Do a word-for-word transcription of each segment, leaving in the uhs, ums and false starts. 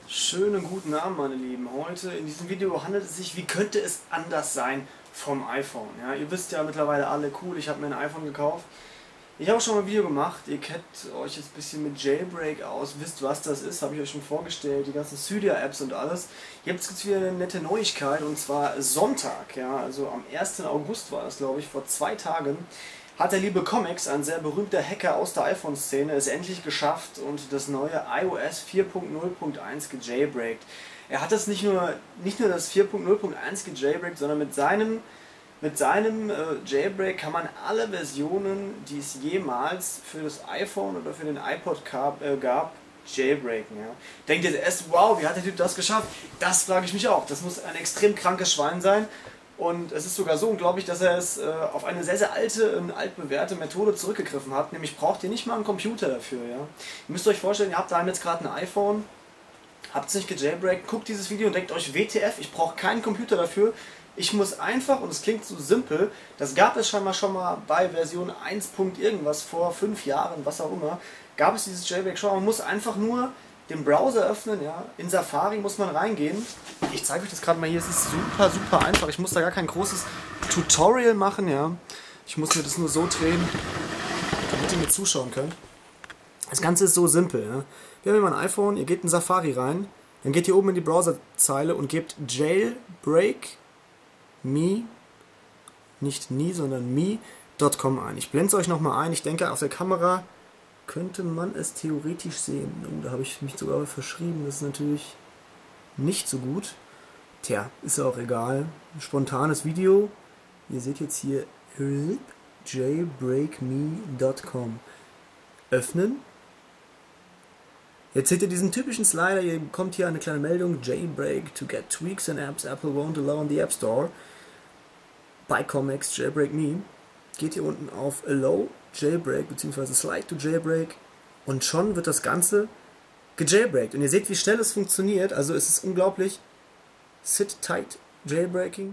Schönen guten Abend, meine Lieben. Heute in diesem Video handelt es sich, wie könnte es anders sein, vom iPhone. Ja, ihr wisst ja mittlerweile alle, cool, ich habe mir ein iPhone gekauft. Ich habe schon mal ein Video gemacht, ihr kennt euch jetzt ein bisschen mit Jailbreak aus, wisst was das ist, habe ich euch schon vorgestellt, die ganzen Cydia-Apps und alles. Jetzt gibt es wieder eine nette Neuigkeit und zwar Sonntag, ja, also am ersten August war das, glaube ich, vor zwei Tagen. Hat der liebe Comics, ein sehr berühmter Hacker aus der iPhone-Szene, es endlich geschafft und das neue iOS vier Punkt null Punkt eins gejailbreakt. Er hat das nicht nur, nicht nur das vier Punkt null Punkt eins gejailbreakt, sondern mit seinem, mit seinem äh, Jailbreak kann man alle Versionen, die es jemals für das iPhone oder für den iPod gab, äh, gab jailbreaken. Ja. Denkt ihr erst, wow, wie hat der Typ das geschafft? Das frage ich mich auch. Das muss ein extrem krankes Schwein sein. Und es ist sogar so unglaublich, dass er es äh, auf eine sehr, sehr alte, äh, altbewährte Methode zurückgegriffen hat. Nämlich braucht ihr nicht mal einen Computer dafür. Ja? Ihr müsst euch vorstellen, ihr habt daheim jetzt gerade ein iPhone, habt es nicht gejailbreakt, guckt dieses Video und denkt euch, W T F, ich brauche keinen Computer dafür. Ich muss einfach, und es klingt so simpel, das gab es scheinbar schon mal bei Version eins. Irgendwas vor fünf Jahren, was auch immer, gab es dieses Jailbreak schon. Man muss einfach nur den Browser öffnen, ja. In Safari muss man reingehen. Ich zeige euch das gerade mal hier, es ist super, super einfach. Ich muss da gar kein großes Tutorial machen, ja. Ich muss mir das nur so drehen, damit ihr mir zuschauen könnt. Das Ganze ist so simpel, ja. Wir haben immer ein iPhone, ihr geht in Safari rein, dann geht ihr oben in die Browserzeile und gebt jailbreak me, nicht nie, sondern me Punkt com ein. Ich blende es euch nochmal ein, ich denke auf der Kamera könnte man es theoretisch sehen. Oh, da habe ich mich sogar verschrieben, das ist natürlich nicht so gut. Tja, ist auch egal. Ein spontanes Video. Ihr seht jetzt hier jailbreak me Punkt com. Öffnen. Jetzt seht ihr diesen typischen Slider, ihr bekommt hier eine kleine Meldung, Jailbreak to get tweaks and apps Apple won't allow in the App Store. By Comics Jailbreak Me. Geht hier unten auf Allow Jailbreak bzw. Slide to Jailbreak und schon wird das Ganze gejailbreakt. Und ihr seht, wie schnell es funktioniert. Also es ist unglaublich. Sit tight Jailbreaking.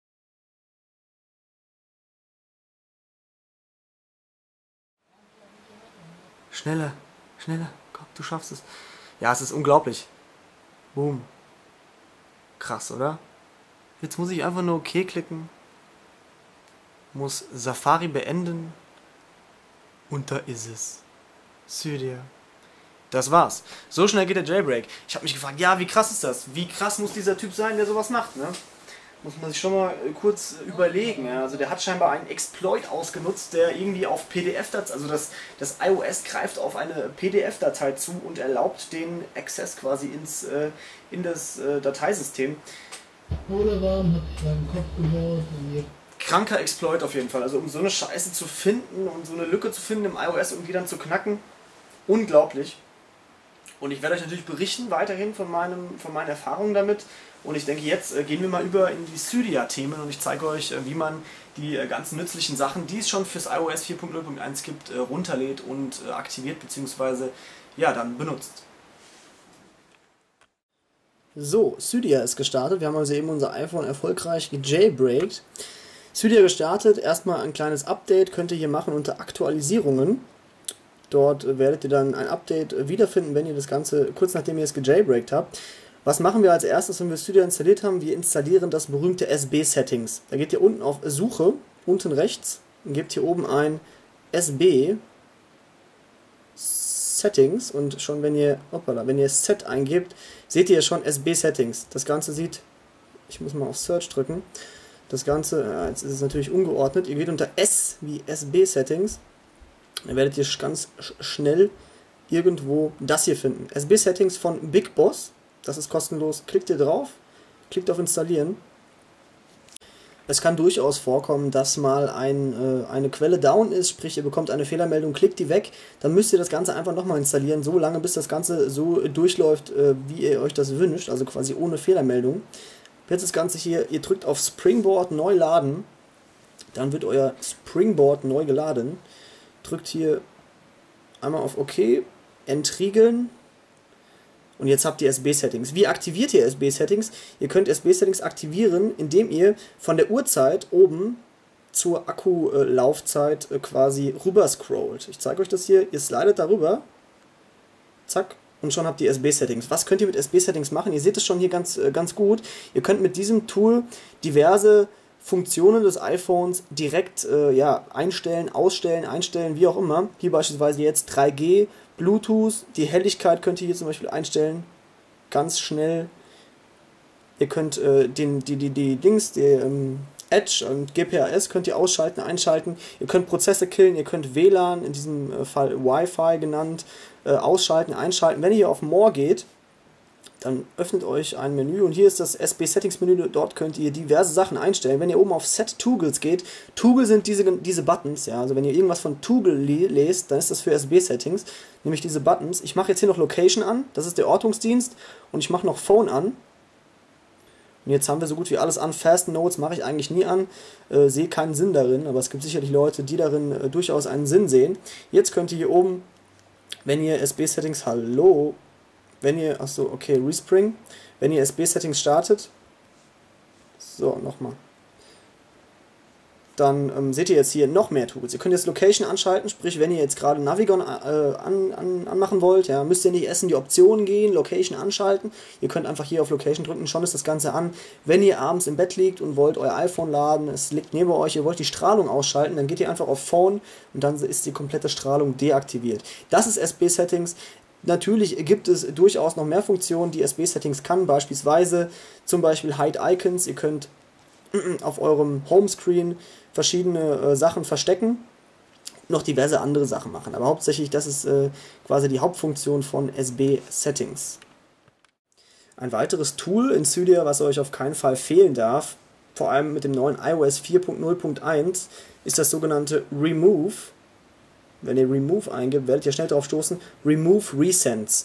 Schneller, schneller. Komm, du schaffst es. Ja, es ist unglaublich. Boom. Krass, oder? Jetzt muss ich einfach nur OK klicken. Muss Safari beenden. Und da ist es. Cydia. Das war's. So schnell geht der Jailbreak. Ich habe mich gefragt, ja, wie krass ist das? Wie krass muss dieser Typ sein, der sowas macht, ne? Muss man sich schon mal kurz überlegen. Ja? Also der hat scheinbar einen Exploit ausgenutzt, der irgendwie auf P D F-Datei, also das, das iOS greift auf eine P D F-Datei zu und erlaubt den Access quasi ins, äh, in das äh, Dateisystem. Oder warm, hab ich meinen Kopf geworfen. Kranker Exploit auf jeden Fall. Also um so eine Scheiße zu finden und so eine Lücke zu finden im iOS und die dann zu knacken, unglaublich. Und ich werde euch natürlich berichten weiterhin von, meinem, von meinen Erfahrungen damit. Und ich denke, jetzt äh, gehen wir mal über in die Cydia-Themen und ich zeige euch, äh, wie man die äh, ganzen nützlichen Sachen, die es schon fürs iOS vier Punkt null Punkt eins gibt, äh, runterlädt und äh, aktiviert bzw. ja, dann benutzt. So, Cydia ist gestartet. Wir haben also eben unser iPhone erfolgreich gejailbreakt. Cydia gestartet, erstmal ein kleines Update könnt ihr hier machen unter Aktualisierungen. Dort werdet ihr dann ein Update wiederfinden, wenn ihr das Ganze, kurz nachdem ihr es gejailbreakt habt. Was machen wir als erstes, wenn wir Cydia installiert haben? Wir installieren das berühmte S B-Settings. Da geht ihr unten auf Suche, unten rechts, und gebt hier oben ein S B Settings und schon wenn ihr, hoppala, wenn ihr Set eingebt, seht ihr schon S B Settings. Das Ganze sieht, ich muss mal auf Search drücken, das Ganze, ja, jetzt ist es natürlich ungeordnet, ihr geht unter S wie S B Settings, dann werdet ihr ganz schnell irgendwo das hier finden. S B Settings von Big Boss, das ist kostenlos, klickt ihr drauf, klickt auf Installieren. Es kann durchaus vorkommen, dass mal ein, äh, eine Quelle down ist, sprich ihr bekommt eine Fehlermeldung, klickt die weg, dann müsst ihr das Ganze einfach nochmal installieren, so lange bis das Ganze so durchläuft, äh, wie ihr euch das wünscht, also quasi ohne Fehlermeldung. Jetzt das Ganze hier, ihr drückt auf Springboard neu laden, dann wird euer Springboard neu geladen, drückt hier einmal auf OK, entriegeln und jetzt habt ihr S B-Settings. Wie aktiviert ihr S B-Settings? Ihr könnt S B-Settings aktivieren, indem ihr von der Uhrzeit oben zur Akkulaufzeit quasi rüber scrollt. Ich zeige euch das hier, ihr slidet darüber, zack, und schon habt ihr S B-Settings. Was könnt ihr mit S B-Settings machen? Ihr seht es schon hier ganz, äh, ganz gut. Ihr könnt mit diesem Tool diverse Funktionen des iPhones direkt äh, ja, einstellen, ausstellen, einstellen, wie auch immer. Hier beispielsweise jetzt drei G, Bluetooth, die Helligkeit könnt ihr hier zum Beispiel einstellen, ganz schnell. Ihr könnt äh, den, die, die, die Dings, die ähm, Edge und G P R S könnt ihr ausschalten, einschalten. Ihr könnt Prozesse killen, ihr könnt W L A N, in diesem äh, Fall Wi-Fi genannt, äh, ausschalten, einschalten. Wenn ihr hier auf More geht, dann öffnet euch ein Menü und hier ist das S B-Settings-Menü, dort könnt ihr diverse Sachen einstellen. Wenn ihr oben auf Set Toggles geht, Toggle sind diese, diese Buttons, ja, also wenn ihr irgendwas von Toggle lest, dann ist das für S B-Settings, nämlich diese Buttons. Ich mache jetzt hier noch Location an, das ist der Ortungsdienst, und ich mache noch Phone an. Und jetzt haben wir so gut wie alles an. Fast Notes mache ich eigentlich nie an, äh, sehe keinen Sinn darin, aber es gibt sicherlich Leute, die darin äh, durchaus einen Sinn sehen. Jetzt könnt ihr hier oben, wenn ihr S B-Settings, hallo, wenn ihr, achso, okay, Respring, wenn ihr S B-Settings startet, so, nochmal, dann ähm, seht ihr jetzt hier noch mehr Tools. Ihr könnt jetzt Location anschalten, sprich, wenn ihr jetzt gerade Navigon äh, an, an, anmachen wollt, ja, müsst ihr nicht erst in die Optionen gehen, Location anschalten. Ihr könnt einfach hier auf Location drücken, schon ist das Ganze an. Wenn ihr abends im Bett liegt und wollt euer iPhone laden, es liegt neben euch, ihr wollt die Strahlung ausschalten, dann geht ihr einfach auf Phone und dann ist die komplette Strahlung deaktiviert. Das ist S B-Settings. Natürlich gibt es durchaus noch mehr Funktionen, die S B-Settings kann, beispielsweise zum Beispiel Hide Icons. Ihr könnt auf eurem Homescreen verschiedene äh, Sachen verstecken, noch diverse andere Sachen machen. Aber hauptsächlich, das ist äh, quasi die Hauptfunktion von S B-Settings. Ein weiteres Tool in Cydia, was euch auf keinen Fall fehlen darf, vor allem mit dem neuen i O S vier Punkt null Punkt eins, ist das sogenannte Remove. Wenn ihr Remove eingibt, werdet ihr schnell darauf stoßen, Remove Recents.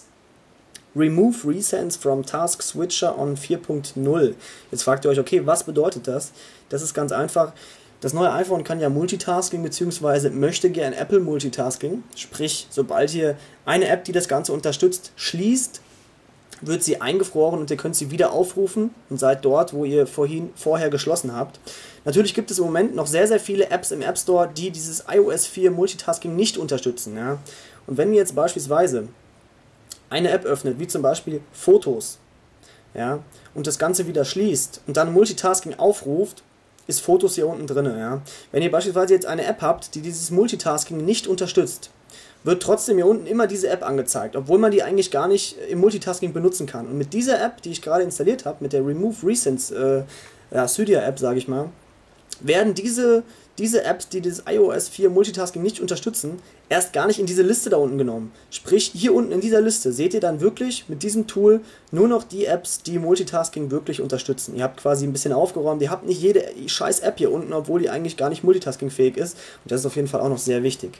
Remove Recents from Task Switcher on vier Punkt null. Jetzt fragt ihr euch, okay, was bedeutet das? Das ist ganz einfach. Das neue iPhone kann ja Multitasking bzw. möchte gern Apple Multitasking. Sprich, sobald ihr eine App, die das Ganze unterstützt, schließt, wird sie eingefroren und ihr könnt sie wieder aufrufen und seid dort, wo ihr vorhin, vorher geschlossen habt. Natürlich gibt es im Moment noch sehr, sehr viele Apps im App Store, die dieses i O S vier Multitasking nicht unterstützen. Ja? Und wenn ihr jetzt beispielsweise eine App öffnet, wie zum Beispiel Fotos, ja, und das Ganze wieder schließt und dann Multitasking aufruft, ist Fotos hier unten drin. Ja. Wenn ihr beispielsweise jetzt eine App habt, die dieses Multitasking nicht unterstützt, wird trotzdem hier unten immer diese App angezeigt, obwohl man die eigentlich gar nicht im Multitasking benutzen kann. Und mit dieser App, die ich gerade installiert habe, mit der Remove Recents äh, ja, Cydia App, sage ich mal, werden diese, diese Apps, die das i O S vier Multitasking nicht unterstützen, erst gar nicht in diese Liste da unten genommen. Sprich, hier unten in dieser Liste seht ihr dann wirklich mit diesem Tool nur noch die Apps, die Multitasking wirklich unterstützen. Ihr habt quasi ein bisschen aufgeräumt, ihr habt nicht jede scheiß App hier unten, obwohl die eigentlich gar nicht multitaskingfähig ist. Und das ist auf jeden Fall auch noch sehr wichtig.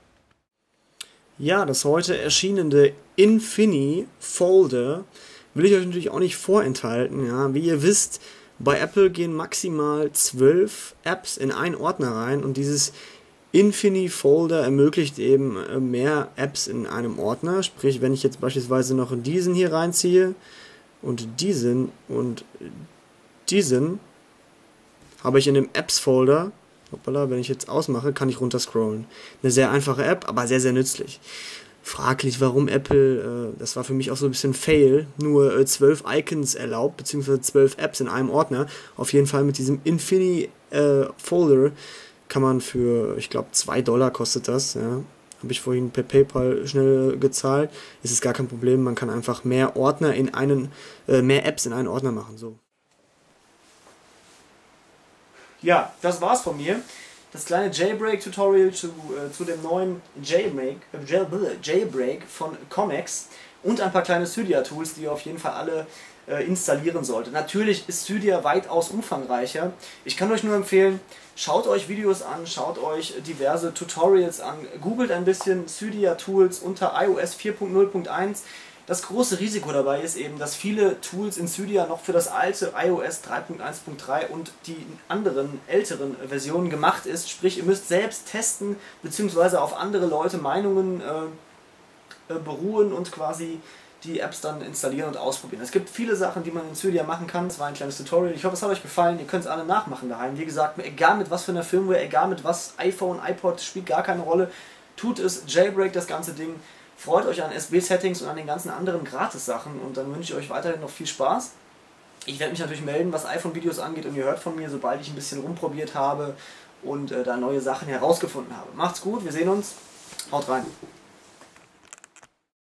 Ja, das heute erschienene Infini Folder will ich euch natürlich auch nicht vorenthalten. Ja. Wie ihr wisst, bei Apple gehen maximal zwölf Apps in einen Ordner rein und dieses Infini Folder ermöglicht eben mehr Apps in einem Ordner. Sprich, wenn ich jetzt beispielsweise noch diesen hier reinziehe und diesen und diesen, habe ich in dem Apps Folder, hoppala, wenn ich jetzt ausmache, kann ich runterscrollen. Eine sehr einfache App, aber sehr, sehr nützlich. Fraglich, warum Apple, äh, das war für mich auch so ein bisschen Fail, nur äh, zwölf Icons erlaubt, beziehungsweise zwölf Apps in einem Ordner. Auf jeden Fall mit diesem Infini äh, Folder kann man für, ich glaube, zwei Dollar kostet das, ja. Habe ich vorhin per PayPal schnell gezahlt. Es ist gar kein Problem, man kann einfach mehr Ordner in einen, äh, mehr Apps in einen Ordner machen, so. Ja, das war's von mir. Das kleine Jailbreak-Tutorial zu, äh, zu dem neuen Jailbreak, äh, Jailbreak von Comex und ein paar kleine Cydia-Tools, die ihr auf jeden Fall alle äh, installieren solltet. Natürlich ist Cydia weitaus umfangreicher. Ich kann euch nur empfehlen, schaut euch Videos an, schaut euch diverse Tutorials an, googelt ein bisschen Cydia-Tools unter i O S vier Punkt null Punkt eins. Das große Risiko dabei ist eben, dass viele Tools in Cydia noch für das alte i O S drei Punkt eins Punkt drei und die anderen älteren Versionen gemacht ist. Sprich, ihr müsst selbst testen bzw. auf andere Leute Meinungen äh, äh, beruhen und quasi die Apps dann installieren und ausprobieren. Es gibt viele Sachen, die man in Cydia machen kann. Das war ein kleines Tutorial. Ich hoffe, es hat euch gefallen. Ihr könnt es alle nachmachen daheim. Wie gesagt, egal mit was für einer Firmware, egal mit was, iPhone, iPod, spielt gar keine Rolle. Tut es, Jailbreak das ganze Ding. Freut euch an S B-Settings und an den ganzen anderen Gratis-Sachen und dann wünsche ich euch weiterhin noch viel Spaß. Ich werde mich natürlich melden, was iPhone-Videos angeht und ihr hört von mir, sobald ich ein bisschen rumprobiert habe und äh, da neue Sachen herausgefunden habe. Macht's gut, wir sehen uns, haut rein.